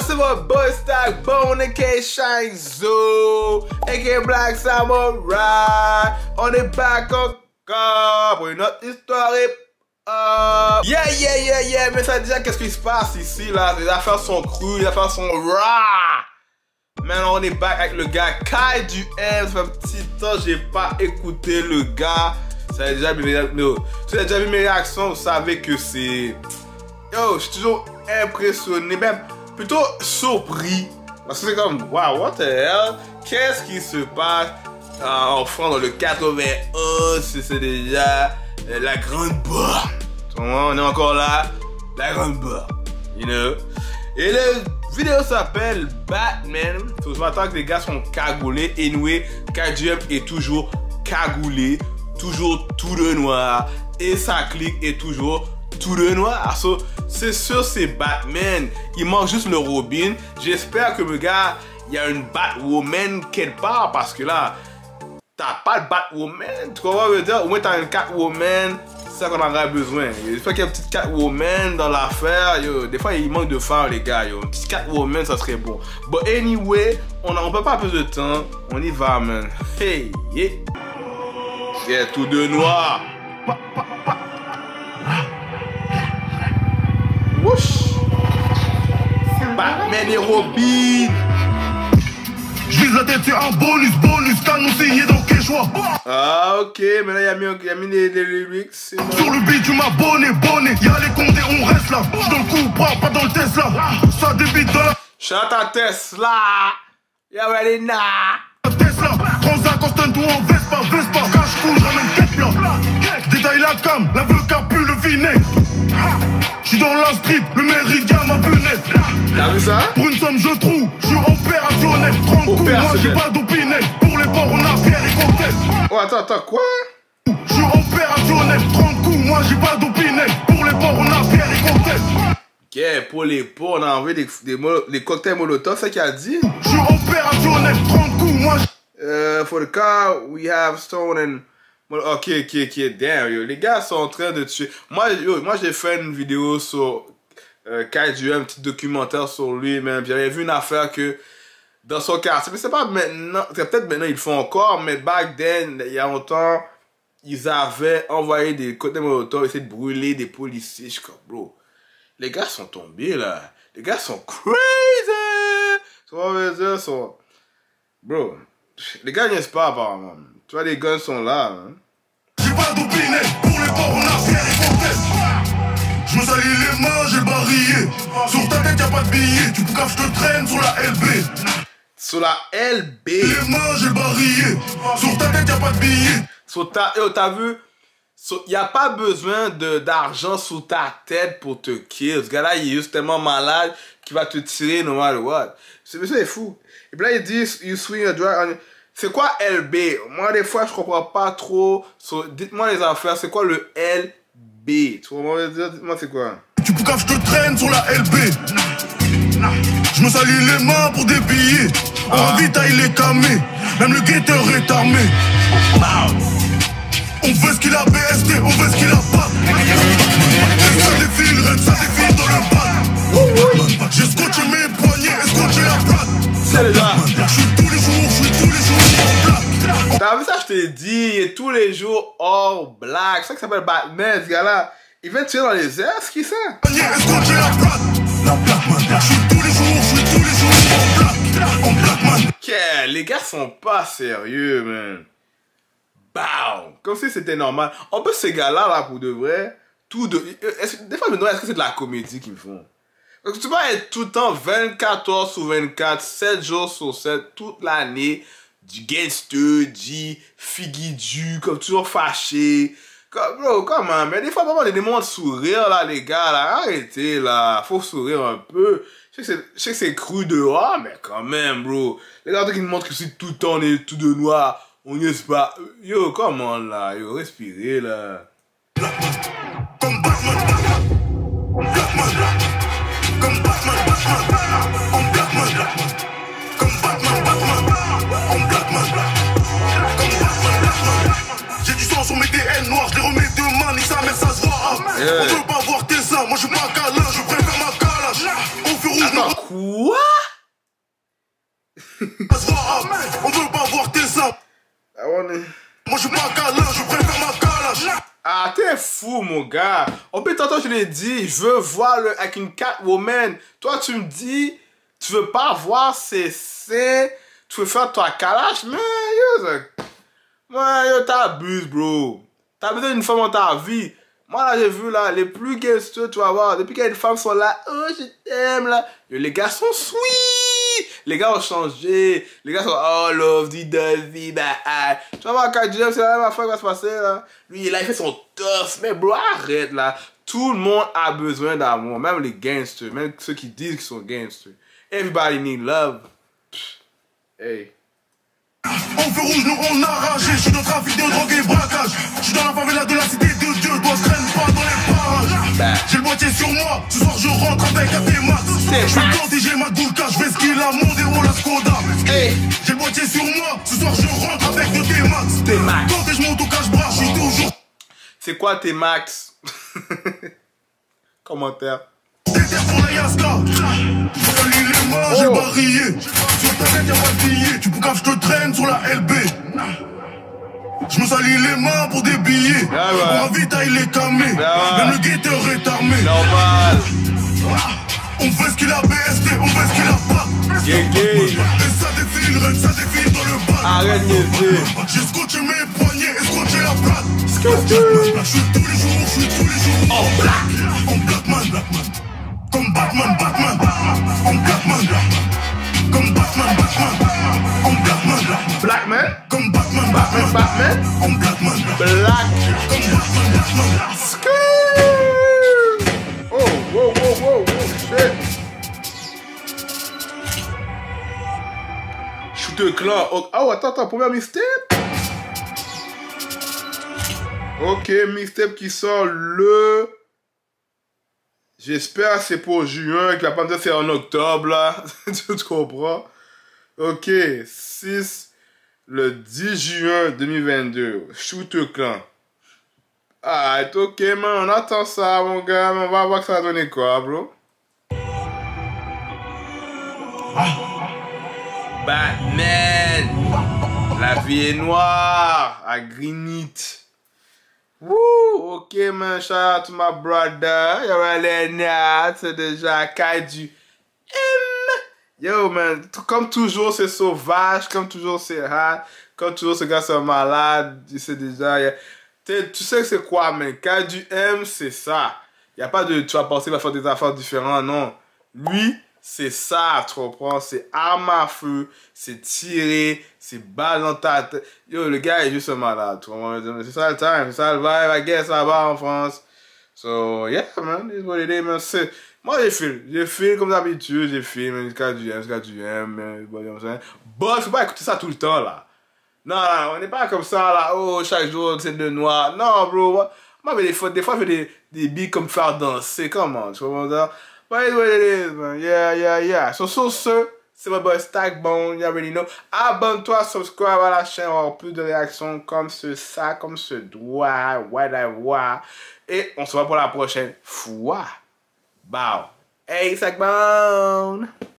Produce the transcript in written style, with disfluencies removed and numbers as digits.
c'est votre boy Stack Bone, aka Shine Zo, aka Black Samurai. On est back encore pour une autre histoire. Yeah, mais ça déjà, qu'est-ce qui se passe ici là? Les affaires sont crues, les affaires sont raw. Maintenant, on est back avec le gars Kai du M. Ça fait un petit temps, j'ai pas écouté le gars. Ça a déjà vu mes réactions, vous savez que c'est... Yo, je suis toujours impressionné, même plutôt surpris. Parce que c'est comme, wow, what the hell? Qu'est-ce qui se passe en France dans le 91? C'est déjà la grande borne. On est encore là, la grande borne, you know? Et la vidéo s'appelle Batman. Faut se m'attendre que les gars sont cagoulés. Anyway, KGM est toujours cagoulé, toujours tout de noir. Et sa clique est toujours tout de noir. So, c'est sûr, c'est Batman. Il manque juste le Robin. J'espère que le gars, il y a une Batwoman quelque part. Parce que là, t'as pas de Batwoman. Tu comprends ce que je veux dire? Au moins, t'as une Catwoman. C'est ça qu'on aurait besoin. J'espère qu'il y a une petite Catwoman dans l'affaire. Des fois, il manque de femmes, les gars. Une petite Catwoman, ça serait bon. But anyway, on peut pas perdre de temps. On y va, man. Hey, yeah. Yeah, tout de noir. Wouch. Batman et Robin. Je vise la tête, c'est un bonus, canon signé dans Quechua. Ah, ok, mais là, il y a mis les lyrics. Sur le beat, tu m'as bonné. Y'a les condés, on reste là. J'suis dans le coup, pas dans le Tesla. Ça débite dans la... Shout à Tesla. You already know. Tesla, Transac, Austin, tout en Vespa. Cache cool, j'ramène 4 plans. Détaille la cam, la veut qu'a pu le vinaigre. J'suis dans la strip, le méridien m'a fenêtre. T'as vu ça? Pour une somme, je trouve, j'suis opérationnel. 30 coups, moi j'ai pas d'opinel. Pour les porcs, on a pierre et cocktail. Oh, attends, quoi? J'suis opérationnel. 30 coups, moi j'ai pas d'opinel. Pour les porcs, on a pierre et cocktail. Ok, pour les porcs, on a envoyé des cocktails Molotov, c'est ce qu'il a dit? J'suis opérationnel. 30 coups, moi for the car, we have stolen. Ok, damn, yo. Les gars sont en train de tuer. Moi j'ai fait une vidéo sur Kaiju, un petit documentaire sur lui, même. J'avais vu une affaire que dans son quartier, mais c'est pas maintenant, c'est peut-être maintenant ils le font encore, mais back then, il y a longtemps, ils avaient envoyé des cocktails Molotov, essayer de brûler des policiers. Je suis comme, bro, les gars sont tombés là. Les gars sont crazy. Tu vois, on va dire, bro, les gars n'y pas apparemment. Tu vois, les guns sont là. Hein. J'ai pas d'opinel, pour les porcs on a pierre et cocktail. Je me salis les mains, j'ai barillé. Sur ta tête y'a pas de billets, tu peux je te traîne sur la LB. Sur la LB. Les mains, j'ai barillé. Sur ta tête y'a pas de billets. T'as vu? Y'a pas besoin d'argent sous ta tête pour te kill. Ce gars-là, il est juste tellement malade qu'il va te tirer no matter what. C'est fou. Et puis là, il dit, you swing a drag on... C'est quoi LB? Moi, des fois, je comprends pas trop. Dites-moi les affaires, c'est quoi le LB? Tu comprends? Dites-moi c'est quoi? Tu peux je te traîne sur la LB. Je me salis les mains pour des billets. En vitaille les camés. Même le guetteur est armé. On veut ce qu'il a BST, on veut ce qu'il a pas. Ça défile dans le bas. J'ai scotché mes poignets et scotché la plaque. C'est le gars. Je suis tous les jours en black. T'as vu ça, je t'ai dit, il est tous les jours all black. C'est ça qui s'appelle Batman, ce gars-là. Il vient tirer dans les airs, c'est qui ça? Je suis tous les jours en black, man. Ok, les gars sont pas sérieux, man. Bow! Comme si c'était normal. En plus, ces gars-là, là, pour de vrai, des fois, je me demande, est-ce que c'est de la comédie qu'ils font? Parce que tu vas être tout le temps 24 heures sur 24, 7 jours sur 7, toute l'année, du gangster, du figuidu, comme toujours fâché. Bro, comment, mais des fois, vraiment, des moments de sourire, là, les gars, là, arrêtez, là, faut sourire un peu. Je sais que c'est cru dehors, mais quand même, bro. Les gars qui nous montrent que c'est tout le temps, on est tout de noir, on n'y est pas. Yo, comment, là, yo, respirez, là. Comme Batman, Blackman. Comme Batman, en Blackman. Comme Batman, en Blackman. Comme Batman. J'ai du sang sur mes DN noirs, je les remets demain, ni sa mère, ça se voit. On veut pas voir tes seins, moi je suis pas câlin, je préfère ma calage. Au feu rouge, Attends, quoi? Ah, t'es fou, mon gars. En plus, tantôt, je l'ai dit, je veux voir avec une Catwoman. Toi, tu me dis, tu veux pas voir ses seins, tu veux faire toi calage, man, yo, t'abuses, bro. T'as besoin d'une femme dans ta vie. Moi, là, j'ai vu, là, les plus gangsters, tu vas voir, depuis que les femmes sont là, oh, je t'aime, là. Yo, les gars sont sweet. Les gars ont changé. Les gars sont, oh, love, dis de vie, bah, tu vas voir, quand James, c'est la même affaire qui va se passer, là. Lui, là, il fait son tough. Mais, bro, arrête, là. Tout le monde a besoin d'amour. Même les gangsters. Même ceux qui disent qu'ils sont gangsters. Everybody need love. Pff, hey. En feu rouge, nous on a ragé. Je suis dans le trafic de drogue et braquage. Je suis dans la favela de la cité de Dieu. Je dois se traîner pas dans les parages. J'ai le boîtier sur moi. Ce soir, je rentre avec un T-Max. Je suis planté, j'ai ma goulka. Je vais skier la monde et la Skoda. Hey. J'ai le boîtier sur moi. Ce soir, je rentre avec le T-Max. Quand je monte au cache-bras, je suis toujours. C'est quoi T-Max? Commentaire. Déterre pour la Yaska. Salut les mains, j'ai barillé. Sur ta tête, y'a pas de billet. Tu peux je te traîne sur la LB. Je me salis les mains pour des billets. Ah ouais. On ravitaille les camés. Ah ouais. Même le guetteur est armé. Normal. On fait ce qu'il a BST, on fait ce qu'il a pas. Gay. Et ça défile dans le bas. Arrête niaiser. J'ai scotché mes poignets et scotché la plaque. Je suis tous les jours En black. en Blackman. Comme Batman. En Blackman. Comme Batman. En Blackman. Blackman? Comme Batman. Batman? En Blackman. Black. Comme Batman. Oh, wow, shit. Shoot clan. Oh, attends, première mixtape? Ok, mixtape qui sort le... J'espère c'est pour juin, que la pandémie c'est en octobre, là. Tu comprends? Ok, 6... Le 10 juin 2022, Shoot Clan. Ah, ok, man, on attend ça, mon gars, mais on va voir que ça va donner quoi, bro. Batman! La vie est noire, à Greenit. Woo, ok, man, shout out to my brother. Yo, Alenia, c'est déjà Kaiju M. Yo, man, comme toujours, c'est sauvage, comme toujours, c'est hard, comme toujours, ce gars, c'est malade, c'est déjà... Tu sais que c'est quoi, man? Quand du M, c'est ça. Il n'y a pas de... Tu vas penser qu'il va faire des affaires différentes, non. Lui, c'est ça, tu comprends? C'est arme à feu, c'est tirer, c'est balle dans ta tête. Yo, le gars est juste malade, tu comprends? C'est ça le time, c'est ça le vibe, I guess, là-bas en France. So, yeah, man, it's what it is, man. Moi, j'ai fait comme d'habitude, j'ai fait, man, c'est du M, man, bon, faut pas écouter ça tout le temps, là. Non, on n'est pas comme ça, là, oh, chaque jour, c'est de noir. Non, bro, moi, mais des fois, je fais des beats comme faire danser, comment, tu comprends ça? But it's what it is, man, yeah. So, c'est mon boy Stackbone, you already know. Abonne-toi, subscribe à la chaîne, on va avoir plus de réactions comme ça, comme ce doigt, whatever. Et on se voit pour la prochaine fois. Bow. Hey, Stackbone!